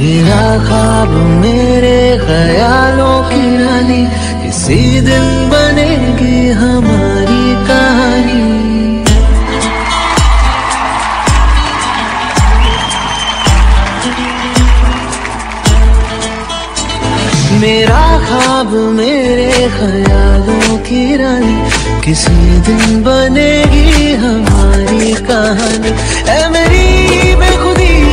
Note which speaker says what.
Speaker 1: मेरा ख्वाब मेरे ख्यालों की रानी, किसी दिन बनेगी हमारी कहानी। मेरा ख्वाब मेरे ख्यालों की रानी, किसी दिन बनेगी हमारी कहानी। ऐ मेरी बेखुदी